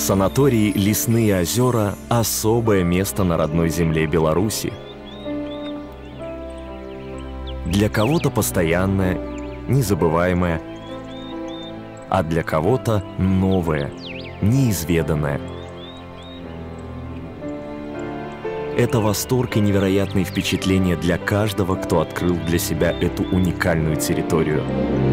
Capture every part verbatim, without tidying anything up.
Санаторий «Лесные озера» – особое место на родной земле Беларуси. Для кого-то постоянное, незабываемое, а для кого-то новое, неизведанное. Это восторг и невероятные впечатления для каждого, кто открыл для себя эту уникальную территорию.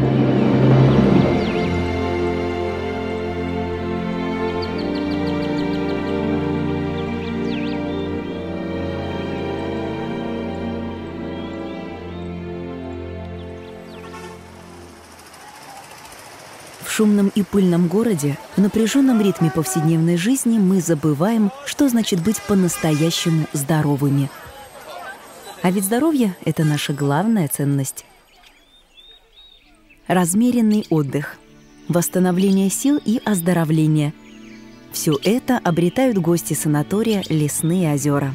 В шумном и пыльном городе, в напряженном ритме повседневной жизни мы забываем, что значит быть по-настоящему здоровыми. А ведь здоровье – это наша главная ценность. Размеренный отдых, восстановление сил и оздоровление – все это обретают гости санатория «Лесные озера».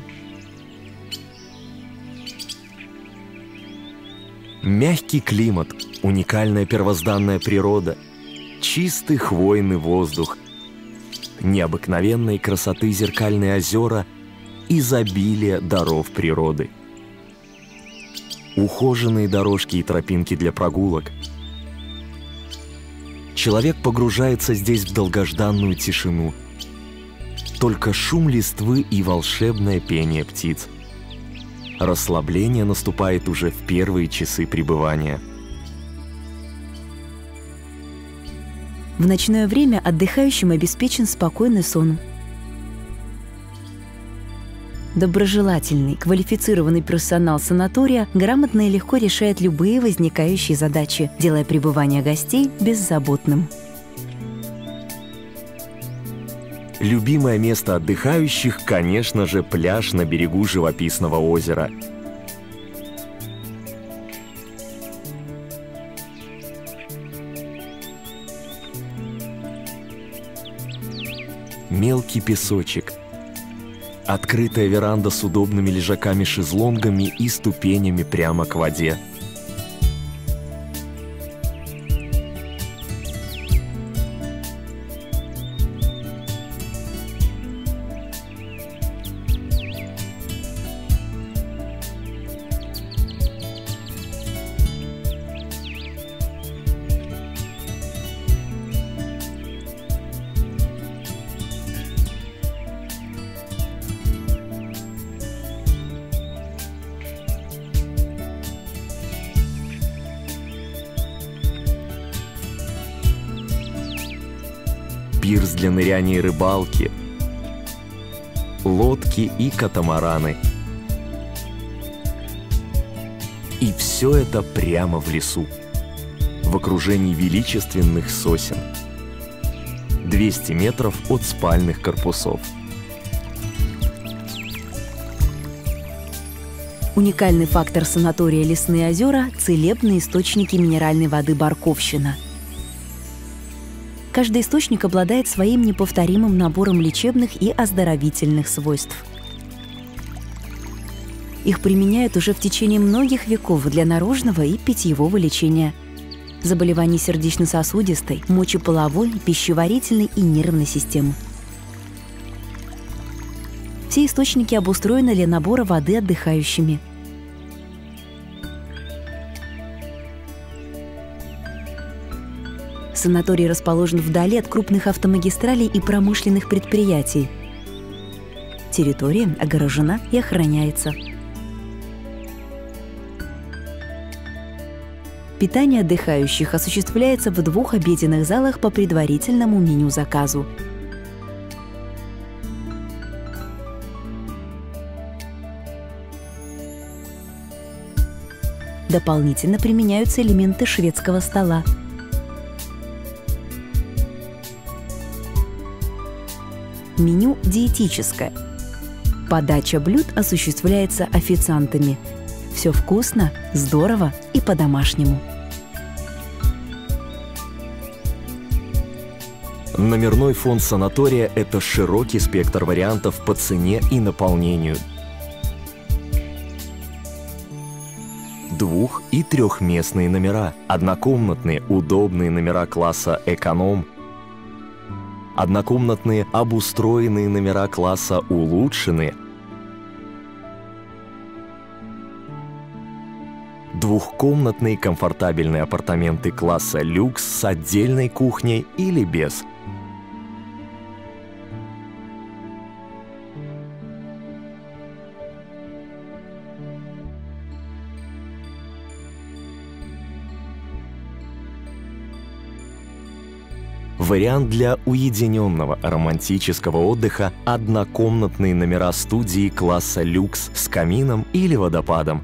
Мягкий климат, уникальная первозданная природа, чистый хвойный воздух, необыкновенной красоты зеркальные озера, изобилие даров природы. Ухоженные дорожки и тропинки для прогулок. Человек погружается здесь в долгожданную тишину. Только шум листвы и волшебное пение птиц. Расслабление наступает уже в первые часы пребывания. В ночное время отдыхающим обеспечен спокойный сон. Доброжелательный, квалифицированный персонал санатория грамотно и легко решает любые возникающие задачи, делая пребывание гостей беззаботным. Любимое место отдыхающих, конечно же, пляж на берегу живописного озера. Мелкий песочек, открытая веранда с удобными лежаками-шезлонгами и ступенями прямо к воде. Пирс для ныряния и рыбалки, лодки и катамараны. И все это прямо в лесу, в окружении величественных сосен. двести метров от спальных корпусов. Уникальный фактор санатория «Лесные озера» – целебные источники минеральной воды «Барковщина». Каждый источник обладает своим неповторимым набором лечебных и оздоровительных свойств. Их применяют уже в течение многих веков для наружного и питьевого лечения, заболеваний сердечно-сосудистой, мочеполовой, пищеварительной и нервной системы. Все источники обустроены для набора воды отдыхающими. Санаторий расположен вдали от крупных автомагистралей и промышленных предприятий. Территория огорожена и охраняется. Питание отдыхающих осуществляется в двух обеденных залах по предварительному меню-заказу. Дополнительно применяются элементы шведского стола. Меню диетическое. Подача блюд осуществляется официантами. Все вкусно, здорово и по-домашнему. Номерной фонд санатория – это широкий спектр вариантов по цене и наполнению. Двух- и трехместные номера, однокомнатные удобные номера класса «Эконом», Однокомнатные обустроенные номера класса улучшенные. Двухкомнатные комфортабельные апартаменты класса люкс с отдельной кухней или без. Вариант для уединенного романтического отдыха – однокомнатные номера студии класса люкс с камином или водопадом.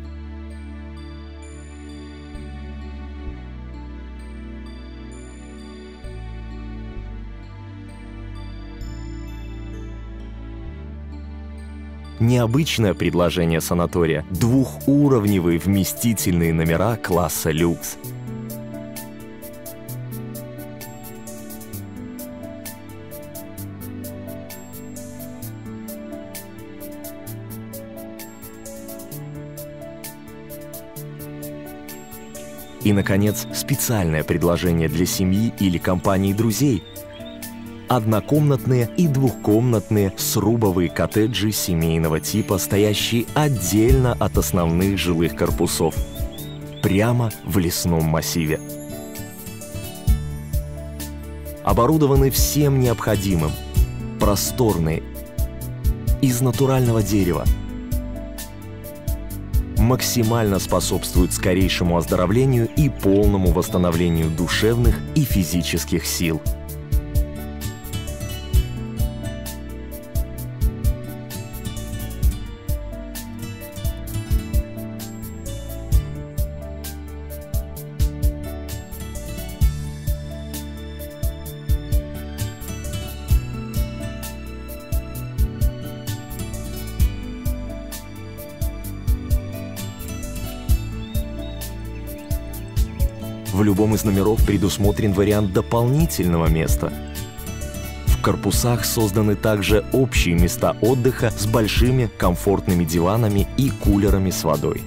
Необычное предложение санатория – двухуровневые вместительные номера класса люкс. И, наконец, специальное предложение для семьи или компании друзей. Однокомнатные и двухкомнатные срубовые коттеджи семейного типа, стоящие отдельно от основных жилых корпусов, прямо в лесном массиве. Оборудованы всем необходимым, просторные, из натурального дерева. Максимально способствуют скорейшему оздоровлению и полному восстановлению душевных и физических сил. В любом из номеров предусмотрен вариант дополнительного места. В корпусах созданы также общие места отдыха с большими комфортными диванами и кулерами с водой.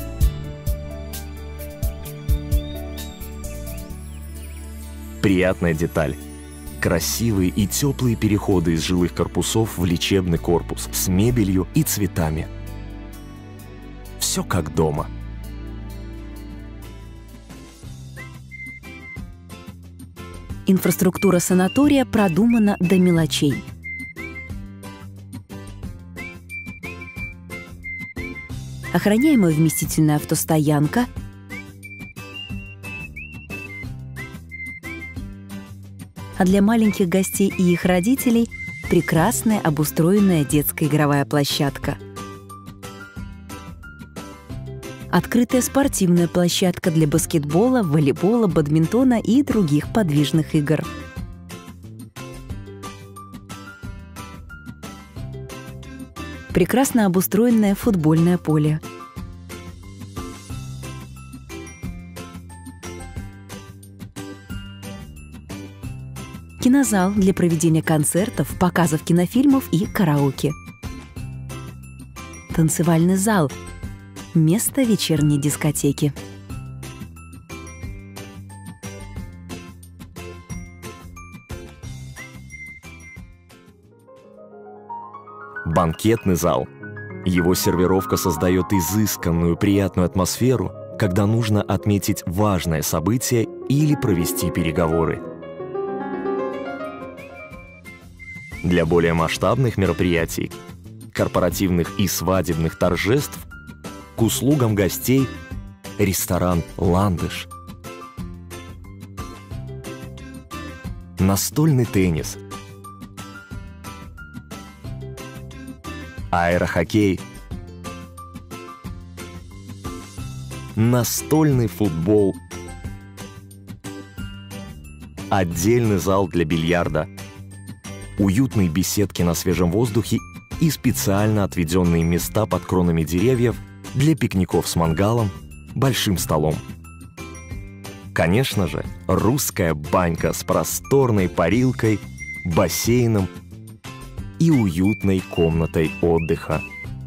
Приятная деталь. Красивые и теплые переходы из жилых корпусов в лечебный корпус с мебелью и цветами. Все как дома. Инфраструктура санатория продумана до мелочей. Охраняемая вместительная автостоянка, а для маленьких гостей и их родителей прекрасная обустроенная детская игровая площадка. Открытая спортивная площадка для баскетбола, волейбола, бадминтона и других подвижных игр. Прекрасно обустроенное футбольное поле. Кинозал для проведения концертов, показов кинофильмов и караоке. Танцевальный зал – место вечерней дискотеки. Банкетный зал. Его сервировка создает изысканную, приятную атмосферу, когда нужно отметить важное событие или провести переговоры. Для более масштабных мероприятий, корпоративных и свадебных торжеств, к услугам гостей ресторан «Ландыш». Настольный теннис, аэрохоккей, настольный футбол, отдельный зал для бильярда, уютные беседки на свежем воздухе и специально отведенные места под кронами деревьев для пикников с мангалом, большим столом. Конечно же, русская банька с просторной парилкой, бассейном и уютной комнатой отдыха.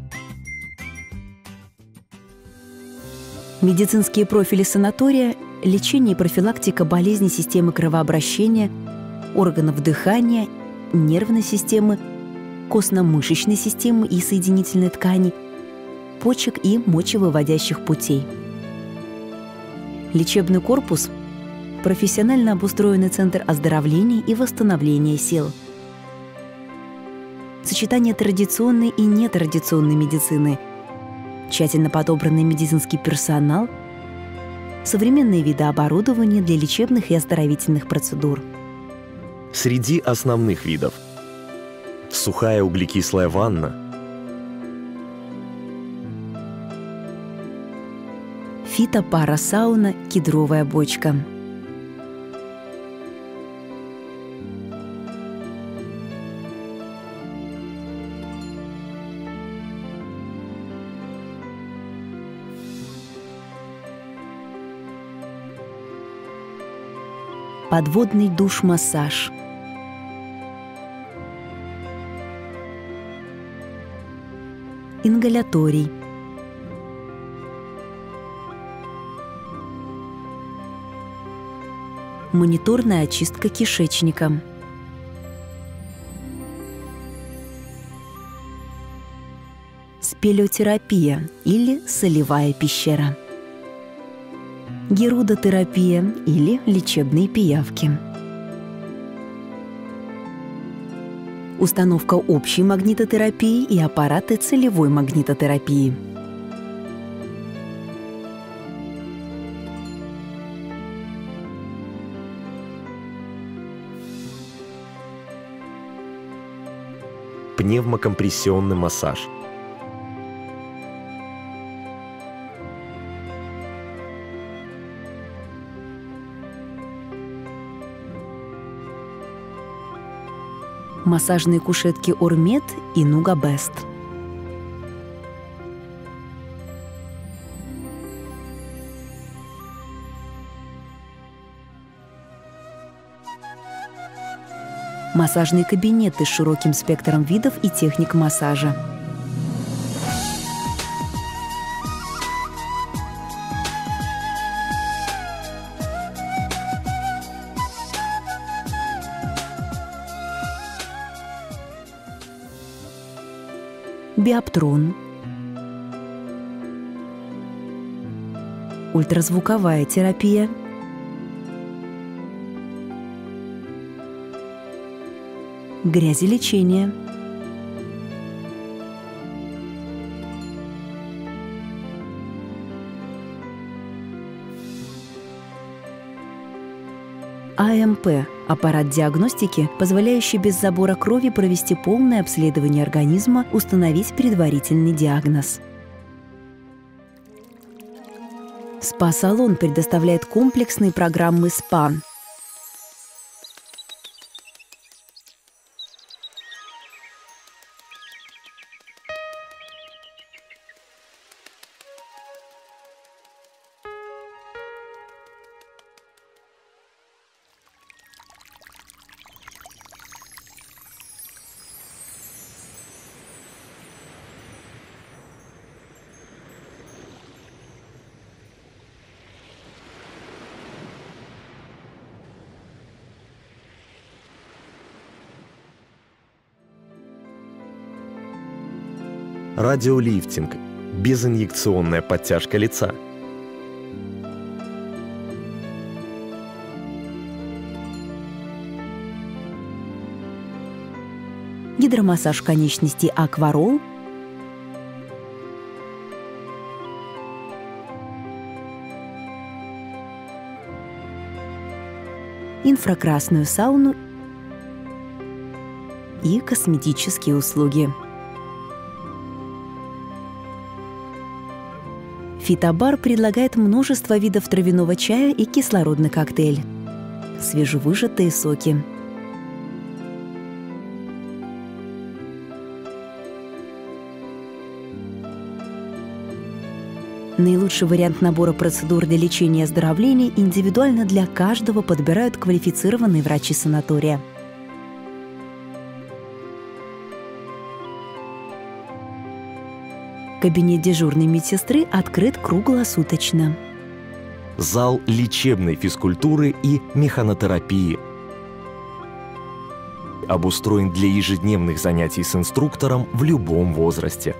Медицинские профили санатория – лечение и профилактика болезней системы кровообращения, органов дыхания нервной системы, костно-мышечной системы и соединительной ткани, почек и мочевыводящих путей. Лечебный корпус – профессионально обустроенный центр оздоровления и восстановления сил. Сочетание традиционной и нетрадиционной медицины, тщательно подобранный медицинский персонал, современные виды оборудования для лечебных и оздоровительных процедур. Среди основных видов: сухая углекислая ванна, фитопарасауна, кедровая бочка, подводный душ-массаж, ингаляторий, мониторная очистка кишечника, спелеотерапия или солевая пещера, герудотерапия или лечебные пиявки, установка общей магнитотерапии и аппараты целевой магнитотерапии. пневмокомпрессионный массаж, массажные кушетки Ормет и Нуга Бест. Массажные кабинеты с широким спектром видов и техник массажа. Биоптрон, ультразвуковая терапия, грязелечение, А М П – аппарат диагностики, позволяющий без забора крови провести полное обследование организма, установить предварительный диагноз. СПА-салон предоставляет комплексные программы СПА. радиолифтинг, безинъекционная подтяжка лица, гидромассаж конечностей Акварол, инфракрасную сауну и косметические услуги. Фитобар предлагает множество видов травяного чая и кислородный коктейль, свежевыжатые соки. Наилучший вариант набора процедур для лечения и оздоровления индивидуально для каждого подбирают квалифицированные врачи санатория. Кабинет дежурной медсестры открыт круглосуточно. зал лечебной физкультуры и механотерапии, обустроен для ежедневных занятий с инструктором в любом возрасте.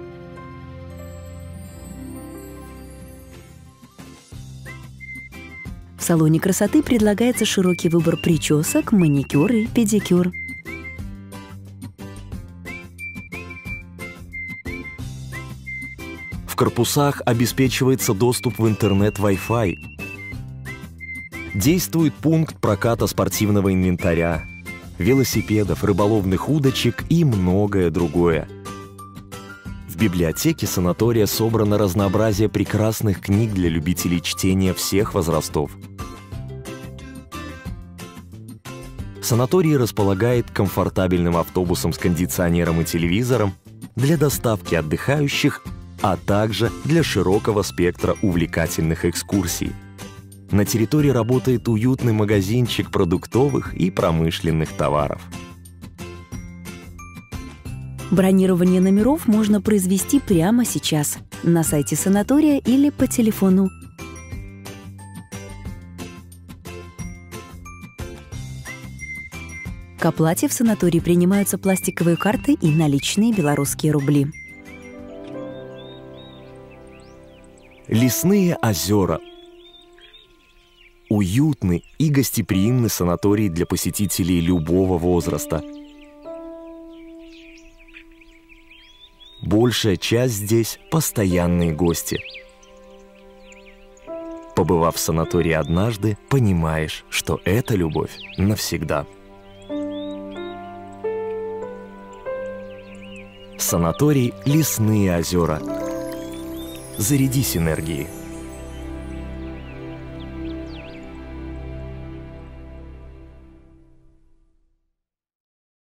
В салоне красоты предлагается широкий выбор причесок, маникюр и педикюр. В корпусах обеспечивается доступ в интернет Wi-Fi. Действует пункт проката спортивного инвентаря, велосипедов, рыболовных удочек и многое другое. В библиотеке санатория собрано разнообразие прекрасных книг для любителей чтения всех возрастов. Санаторий располагает комфортабельным автобусом с кондиционером и телевизором для доставки отдыхающих, а также для широкого спектра увлекательных экскурсий. На территории работает уютный магазинчик продуктовых и промышленных товаров. Бронирование номеров можно произвести прямо сейчас на сайте санатория или по телефону. К оплате в санатории принимаются пластиковые карты и наличные белорусские рубли. Лесные озера. Уютный и гостеприимный санаторий для посетителей любого возраста. Большая часть здесь – постоянные гости. Побывав в санатории однажды, понимаешь, что это любовь навсегда. Санаторий «Лесные озера». Зарядись энергией.